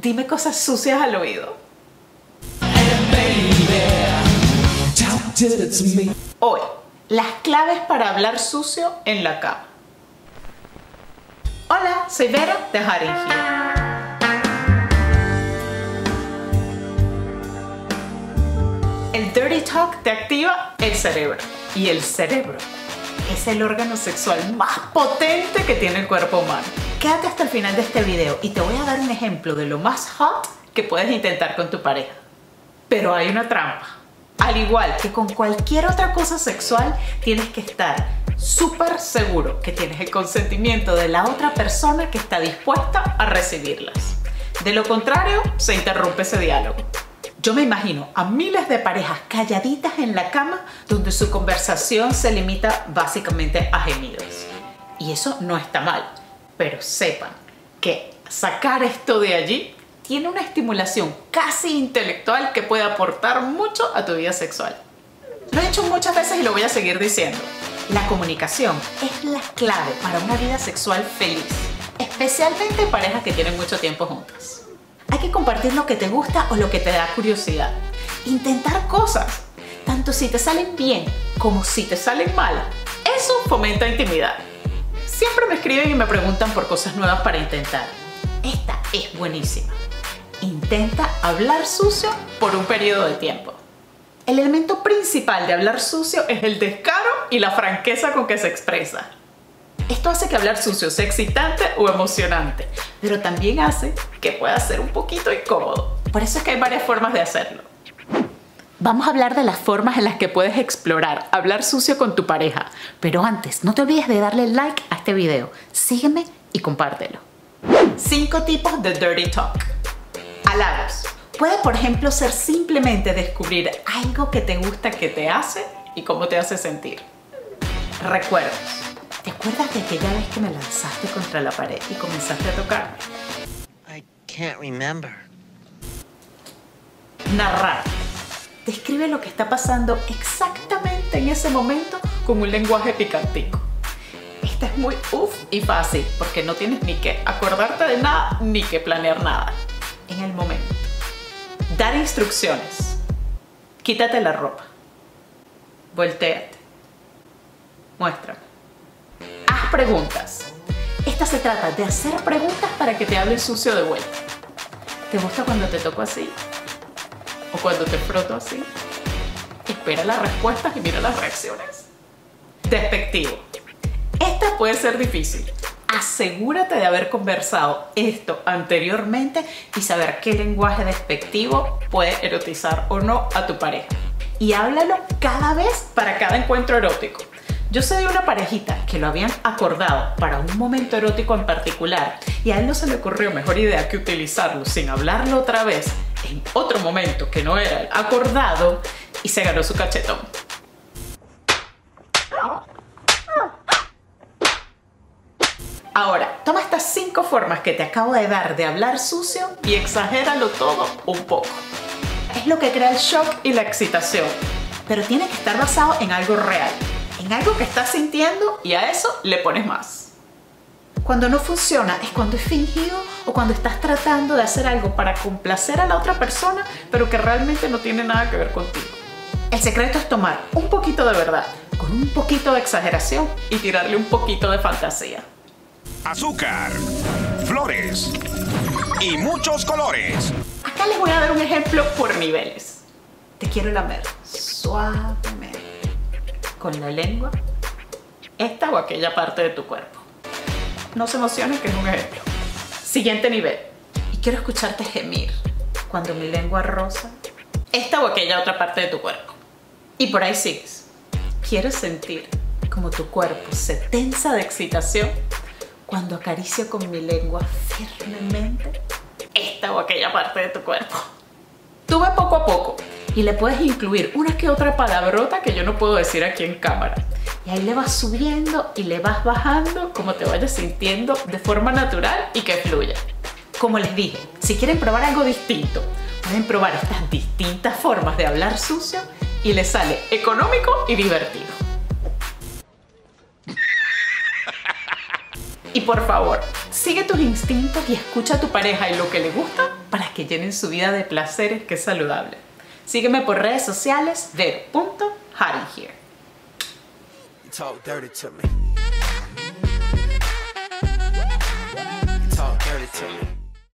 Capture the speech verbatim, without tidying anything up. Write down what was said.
dime cosas sucias al oído. Hoy, las claves para hablar sucio en la cama. Hola, soy Vera de Hiding Here. El Dirty Talk te activa el cerebro. Y el cerebro es el órgano sexual más potente que tiene el cuerpo humano. Quédate hasta el final de este video y te voy a dar un ejemplo de lo más hot que puedes intentar con tu pareja. Pero hay una trampa. Al igual que con cualquier otra cosa sexual, tienes que estar súper seguro que tienes el consentimiento de la otra persona que está dispuesta a recibirlas. De lo contrario, se interrumpe ese diálogo. Yo me imagino a miles de parejas calladitas en la cama donde su conversación se limita básicamente a gemidos. Y eso no está mal, pero sepan que sacar esto de allí tiene una estimulación casi intelectual que puede aportar mucho a tu vida sexual. Lo he dicho muchas veces y lo voy a seguir diciendo. La comunicación es la clave para una vida sexual feliz, especialmente en parejas que tienen mucho tiempo juntas. Hay que compartir lo que te gusta o lo que te da curiosidad. Intentar cosas, tanto si te salen bien como si te salen mal. Eso fomenta intimidad. Siempre me escriben y me preguntan por cosas nuevas para intentar. Esta es buenísima. Intenta hablar sucio por un periodo de tiempo. El elemento principal de hablar sucio es el descaro y la franqueza con que se expresa. Esto hace que hablar sucio sea excitante o emocionante, pero también hace que pueda ser un poquito incómodo. Por eso es que hay varias formas de hacerlo. Vamos a hablar de las formas en las que puedes explorar hablar sucio con tu pareja. Pero antes, no te olvides de darle like a este video. Sígueme y compártelo. Cinco tipos de Dirty Talk. Halagos. Puede, por ejemplo, ser simplemente descubrir algo que te gusta que te hace y cómo te hace sentir. Recuerdos. ¿Te acuerdas de aquella vez que me lanzaste contra la pared y comenzaste a tocarme? I can't remember. Narrar. Describe lo que está pasando exactamente en ese momento con un lenguaje picantico. Esta es muy uff y fácil porque no tienes ni que acordarte de nada ni que planear nada. En el momento. Dar instrucciones. Quítate la ropa. Voltéate. Muéstrame. Haz preguntas. Esta se trata de hacer preguntas para que te hable sucio de vuelta. ¿Te gusta cuando te toco así? ¿O cuando te froto así? Espera las respuestas y mira las reacciones. Despectivo. Esta puede ser difícil. Asegúrate de haber conversado esto anteriormente y saber qué lenguaje despectivo puede erotizar o no a tu pareja. Y háblalo cada vez para cada encuentro erótico. Yo sé de una parejita que lo habían acordado para un momento erótico en particular y a él no se le ocurrió mejor idea que utilizarlo sin hablarlo otra vez en otro momento que no era el acordado y se ganó su cachetón. Ahora, toma estas cinco formas que te acabo de dar de hablar sucio y exagéralo todo un poco. Es lo que crea el shock y la excitación, pero tiene que estar basado en algo real, en algo que estás sintiendo y a eso le pones más. Cuando no funciona es cuando es fingido o cuando estás tratando de hacer algo para complacer a la otra persona, pero que realmente no tiene nada que ver contigo. El secreto es tomar un poquito de verdad, con un poquito de exageración y tirarle un poquito de fantasía. Azúcar, flores y muchos colores. Acá les voy a dar un ejemplo por niveles. Te quiero lamer suavemente con la lengua esta o aquella parte de tu cuerpo. No se emocionen que es un ejemplo. Siguiente nivel. Y quiero escucharte gemir cuando mi lengua roza esta o aquella otra parte de tu cuerpo. Y por ahí sigues. Quiero sentir como tu cuerpo se tensa de excitación cuando acaricio con mi lengua firmemente esta o aquella parte de tu cuerpo. Tú ve poco a poco y le puedes incluir una que otra palabrota que yo no puedo decir aquí en cámara. Y ahí le vas subiendo y le vas bajando como te vayas sintiendo de forma natural y que fluya. Como les dije, si quieren probar algo distinto, pueden probar estas distintas formas de hablar sucio y les sale económico y divertido. Y por favor, Sigue tus instintos y escucha a tu pareja y lo que le gusta para que llenen su vida de placeres que es saludable. Sígueme por redes sociales, vero punto hari here. Talk dirty to me.